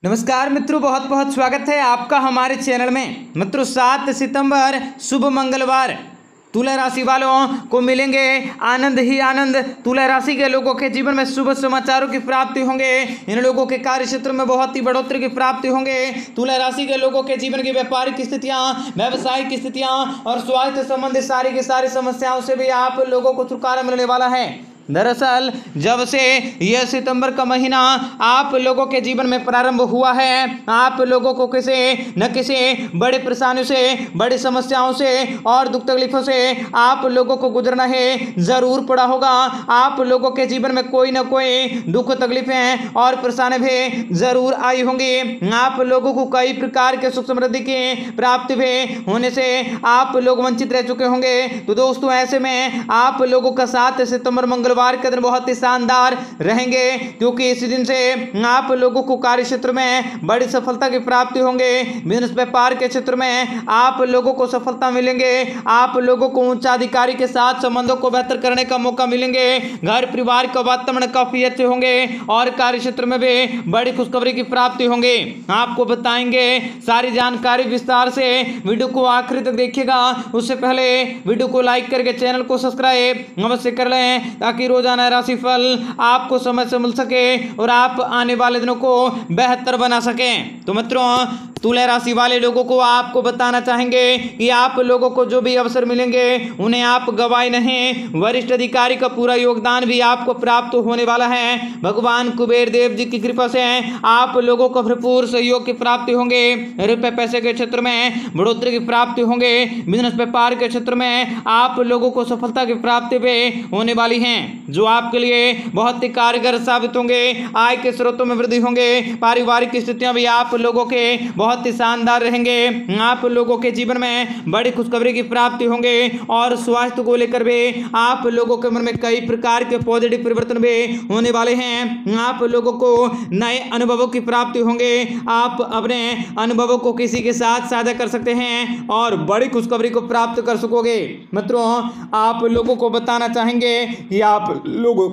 नमस्कार मित्रों, बहुत बहुत स्वागत है आपका हमारे चैनल में। मित्रों 7 सितंबर शुभ मंगलवार तुला राशि वालों को मिलेंगे आनंद ही आनंद। तुला राशि के लोगों के जीवन में शुभ समाचारों की प्राप्ति होंगे। इन लोगों के कार्य क्षेत्र में बहुत ही बढ़ोतरी की प्राप्ति होंगे। तुला राशि के लोगों के जीवन की व्यापारिक स्थितियां, व्यावसायिक स्थितियां और स्वास्थ्य संबंधी सारी की सारी समस्याओं से भी आप लोगों को छुटकारा मिलने वाला है। दरअसल जब से यह सितंबर का महीना आप लोगों के जीवन में प्रारंभ हुआ है, आप लोगों को किसी न किसी बड़ी परेशानियों से, बड़ी समस्याओं से और दुख तकलीफों से आप लोगों को गुजरना है जरूर पड़ा होगा। आप लोगों के जीवन में कोई न कोई दुख तकलीफें और परेशानी भी जरूर आई होंगी। आप लोगों को कई प्रकार के सुख समृद्धि की प्राप्ति भी होने से आप लोग वंचित रह चुके होंगे। तो दोस्तों, ऐसे में आप लोगों का 7 सितंबर मंगलवार के दिन बहुत ही शानदार रहेंगे, क्योंकि इस दिन से आप लोगों को कार्य क्षेत्र में बड़ी सफलता की प्राप्ति होंगे। बिजनेस व्यापार के क्षेत्र में आप लोगों को सफलता मिलेंगे। आप लोगों को उच्चाधिकारी के साथ संबंधों को बेहतर करने का मौका मिलेंगे। घर परिवार का वातावरण काफी अच्छे होंगे और कार्य क्षेत्र में भी बड़ी खुशखबरी की प्राप्ति होंगे। आपको बताएंगे सारी जानकारी विस्तार से। वीडियो को आखिर तक देखिएगा। उससे पहले वीडियो को लाइक करके चैनल को सब्सक्राइब अवश्य कर लें, ताकि रोजाना राशिफल आपको समय से मिल सके और आप आने वाले दिनों को बेहतर बना सकें। तो मित्रों, तुला राशि वाले लोगों को आपको बताना चाहेंगे कि आप लोगों को जो भी अवसर मिलेंगे उन्हें आप गवाए नहीं। वरिष्ठ अधिकारी का पूरा योगदान भी आपको प्राप्त होने वाला है। भगवान कुबेर देव जी की कृपा से आप लोगों को भरपूर सहयोग की प्राप्ति होंगे। रुपए पैसे के क्षेत्र में बढ़ोतरी की प्राप्ति होंगे। बिजनेस व्यापार के क्षेत्र में आप लोगों को सफलता की प्राप्ति भी होने वाली है, जो आपके लिए बहुत ही कारगर साबित होंगे। आय के स्रोतों में वृद्धि होंगे। पारिवारिक स्थितियां भी आप लोगों के बहुत ही शानदार रहेंगे। आप लोगों के जीवन में बड़ी खुशखबरी की प्राप्ति होंगे और स्वास्थ्य को लेकर भी आप लोगों के मन में कई प्रकार के पॉजिटिव परिवर्तन भी होने वाले हैं। आप लोगों को नए अनुभवों की प्राप्ति होंगे। आप अपने अनुभवों को किसी के साथ साझा कर सकते हैं और बड़ी खुशखबरी को प्राप्त कर सकोगे। मित्रों, आप लोगों को बताना चाहेंगे कि आप लोगों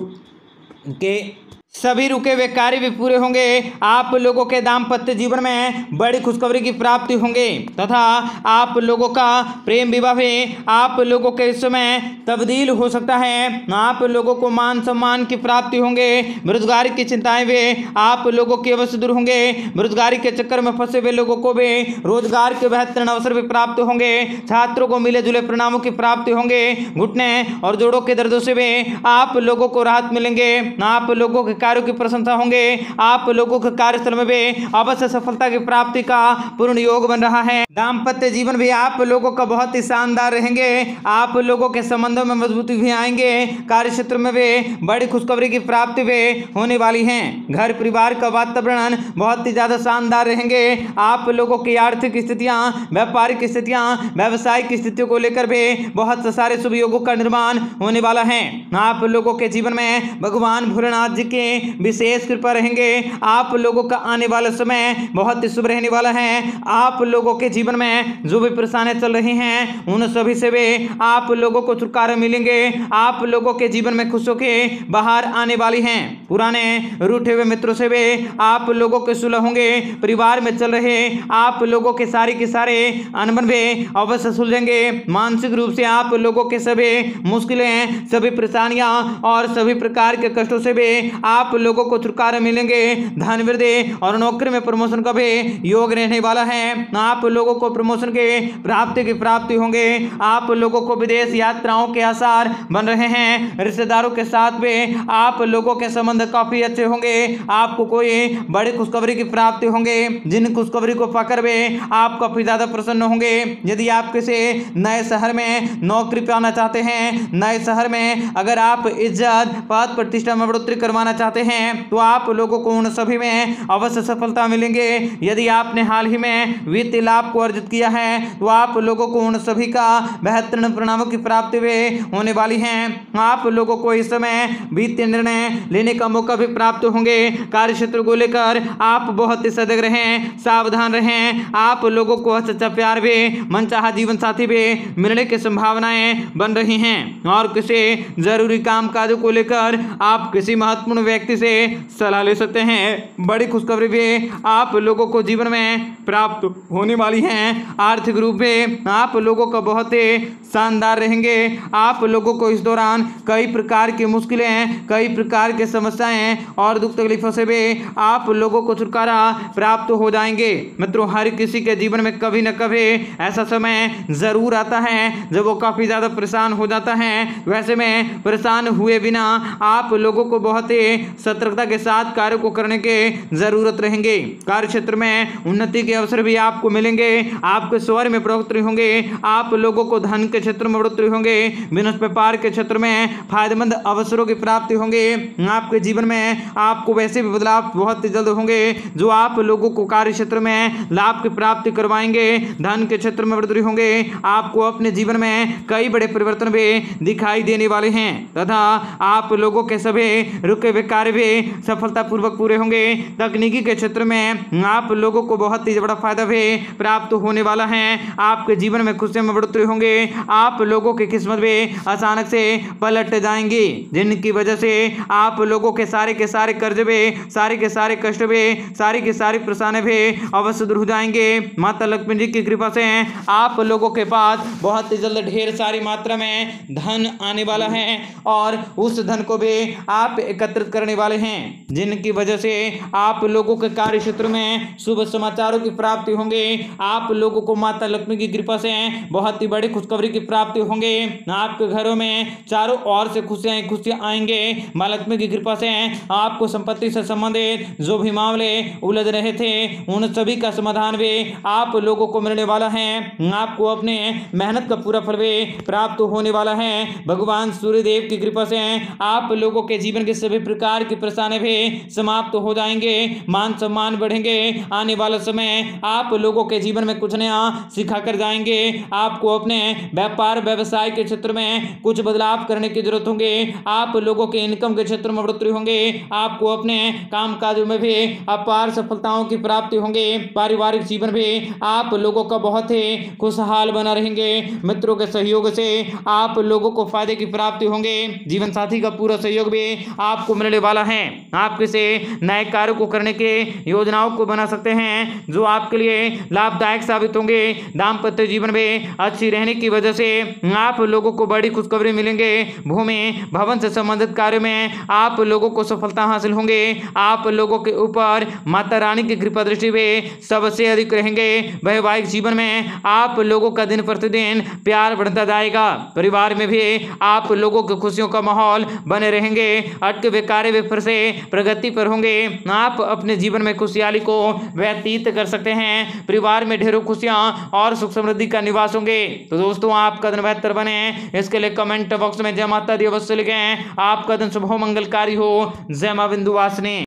के सभी रुके हुए कार्य भी पूरे होंगे। आप लोगों के दाम्पत्य जीवन में बड़ी खुशखबरी की प्राप्ति होंगे तथा आप लोगों का प्रेम विवाह भी आप लोगों के इस समय तब्दील हो सकता है। आप लोगों को मान सम्मान की प्राप्ति होंगे। बेरोजगारी की चिंताएं भी आप लोगों की अवश्य दूर होंगे। बेरोजगारी के चक्कर में फंसे हुए लोगों को भी रोजगार के बेहतरीन अवसर भी प्राप्त होंगे। छात्रों को मिले जुले परिणामों की प्राप्ति होंगे। घुटने और जोड़ों के दर्दों से भी आप लोगों को राहत मिलेंगे। आप लोगों के कार्यों की प्रशंसा होंगे। आप लोगों के कार्यस्थल में भी अवश्य सफलता की प्राप्ति का पूर्ण योग बन रहा है। दाम्पत्य जीवन भी आप लोगों का बहुत ही शानदार रहेंगे। आप लोगों के संबंधों में मजबूती भी आएंगे। कार्य क्षेत्र में भी बड़ी खुशखबरी की प्राप्ति भी होने वाली है। घर परिवार का वातावरण बहुत ही ज्यादा शानदार रहेंगे। आप लोगों की आर्थिक स्थितियां, व्यापारिक स्थितियां, व्यावसायिक स्थितियों को लेकर भी बहुत सारे शुभ योगों का निर्माण होने वाला है। आप लोगों के जीवन में भगवान भोलेनाथ जी के विशेष कृपा रहेंगे। आप लोगों का आने वाला समय बहुत ही शुभ रहने वाला है। आप लोगों के जीवन में जो भी परेशानियां चल रही हैं उन सभी से भी आप लोगों को छुटकारा मिलेंगे। आप लोगों के जीवन में खुशियों के बाहर आने वाली हैं। पुराने रूठे हुए मित्रों से भी आप लोगों के सुलह होंगे। परिवार में चल रहे आप लोगों के सारे अनबन भी अवश्य सुलझेंगे। मानसिक रूप से आप लोगों के सभी मुश्किलें, सभी परेशानियां और सभी प्रकार के कष्टों से भी आप लोगों को छुटकारा मिलेंगे। धन वृद्धि और नौकरी में प्रमोशन का भी योग रहने वाला है। आप लोगों को प्रमोशन के प्राप्ति की प्राप्ति होंगे। आप लोगों को विदेश यात्राओं के आसार बन रहे हैं। रिश्तेदारों के साथ भी आप लोगों के संबंध काफी अच्छे होंगे। आपको कोई बड़ी खुशखबरी की प्राप्ति होंगे, जिन खुशखबरी को पाकर भी आप काफी ज्यादा प्रसन्न होंगे। यदि आप किसी नए शहर में नौकरी पाना चाहते हैं, नए शहर में अगर आप इज्जत पद प्रतिष्ठा में बढ़ोतरी करवाना चाहते हैं, तो आप लोगों को उन सभी में अवश्य सफलता मिलेंगे। यदि आपने हाल ही में वित्तीय लाभ को अर्जित किया है, तो आप लोगों को उन सभी का बेहतरीन परिणामों की प्राप्ति भी होने वाली है। आप लोगों को इस समय वित्तीय निर्णय लेने का मौका भी प्राप्त होंगे। कार्य क्षेत्र को लेकर आप बहुत ही सजग रहें, सावधान रहें। आप लोगों को सच्चा प्यार भी, मनचाहा जीवन साथी भी मिलने की संभावनाएं बन रही हैं और किसी जरूरी काम काजों को लेकर आप किसी महत्वपूर्ण व्यक्ति व्यक्ति से सलाह ले सकते हैं। बड़ी खुशखबरी भी आप लोगों को जीवन में प्राप्त होने वाली है। आर्थिक रूप में आप लोगों का बहुत ही शानदार रहेंगे। आप लोगों को इस दौरान कई प्रकार की मुश्किलें, कई प्रकार की समस्याएं और दुख तकलीफों से भी आप लोगों को छुटकारा प्राप्त हो जाएंगे। मित्रों, हर किसी के जीवन में कभी न कभी ऐसा समय जरूर आता है जब वो काफी ज्यादा परेशान हो जाता है। वैसे में परेशान हुए बिना आप लोगों को बहुत ही सतर्कता के साथ कार्य को करने की जरूरत रहेंगे। कार्य क्षेत्र में उन्नति के अवसर भी आपको मिलेंगे। आपके स्वर में बढ़ोतरी होंगे। आप लोगों को धन के क्षेत्र में बढ़ोतरी होंगे। बिजनेस व्यापार के क्षेत्र में फायदेमंद अवसरों की प्राप्ति होंगे। आपके जीवन में आपको वैसे भी बदलाव बहुत ही जल्द होंगे जो आप लोगों को कार्य क्षेत्र में लाभ की प्राप्ति करवाएंगे। धन के क्षेत्र में बढ़ोतरी होंगे। आपको अपने जीवन में कई बड़े परिवर्तन भी दिखाई देने वाले हैं तथा आप लोगों के सभी रुके हुए कार्य भी सफलतापूर्वक पूरे होंगे। तकनीकी के क्षेत्र में आप लोगों को बहुत ही बड़ा फायदा भी प्राप्त होने वाला है। आपके जीवन में खुशियों में बढ़ोतरी होंगे। आप लोगों की किस्मत भी अचानक से पलट जाएंगी, जिनकी वजह से आप लोगों के सारे कर्ज भी, सारे के सारे कष्ट भी, सारी की सारी परेशानी भी अवश्य दूर हो जाएंगे। माता लक्ष्मी जी की कृपा से आप लोगों के पास बहुत ही जल्द ढेर सारी मात्रा में धन आने वाला है और उस धन को भी आप एकत्रित करने वाले हैं, जिनकी वजह से आप लोगों के कार्य क्षेत्र में शुभ समाचारों की प्राप्ति होंगे। आप लोगों को माता लक्ष्मी की कृपा से बहुत ही बड़ी खुशखबरी की प्राप्ति होंगे। आपके घरों में चारों ओर से खुशियां आएंगे। मां लक्ष्मी की कृपा से आपको संपत्ति से संबंधित जो भी मामले उलझ रहे थे उन सभी का समाधान भी आप लोगों को मिलने वाला है। आपको अपने मेहनत का पूरा फल भी प्राप्त होने वाला है। भगवान सूर्यदेव की कृपा से आप लोगों के जीवन के सभी प्रकार की परेशानी भी समाप्त हो जाएंगे। मान सम्मान बढ़ेंगे। आने वाला समय आप लोगों के जीवन में कुछ नया सिखा कर जाएंगे। आपको अपने व्यापार व्यवसाय के क्षेत्र में कुछ बदलाव करने की जरूरत होंगे। आप लोगों के इनकम के क्षेत्र में बढ़ोतरी होंगे। आपको अपने काम काजों में भी अपार सफलताओं की प्राप्ति होंगे। पारिवारिक जीवन भी आप लोगों का बहुत ही खुशहाल बना रहेंगे। मित्रों के सहयोग से आप लोगों को फायदे की प्राप्ति होंगे। जीवन साथी का पूरा सहयोग भी आपको मिलने वाला है। आप किसी नए कार्य को करने के योजनाओं को बना सकते हैं जो आपके लिए लाभदायक साबित होंगे। दाम्पत्य जीवन में अच्छी रहने की वजह से आप लोगों को बड़ी खुशखबरी मिलेंगे। भूमि भवन से संबंधित कार्य में आप लोगों को सफलता हासिल होंगे। आप लोगों के ऊपर माता रानी की कृपा दृष्टि भी सबसे अधिक रहेंगे। वैवाहिक जीवन में आप लोगों का दिन प्रतिदिन प्यार बढ़ता जाएगा। परिवार में भी आप लोगों की खुशियों का माहौल बने रहेंगे। अटके हुए कार्य भी फिर से प्रगति पर होंगे। आप अपने जीवन में खुशहाली को व्यतीत कर सकते हैं। परिवार में ढेरों खुशियां और सुख समृद्धि का निवास होंगे। तो दोस्तों, आपका दिन बेहतर बने इसके लिए कमेंट बॉक्स में जय माता दी अवश्य लिखें। आपका दिन शुभ हो, मंगलकारी हो। जय मां विंध्यवासिनी।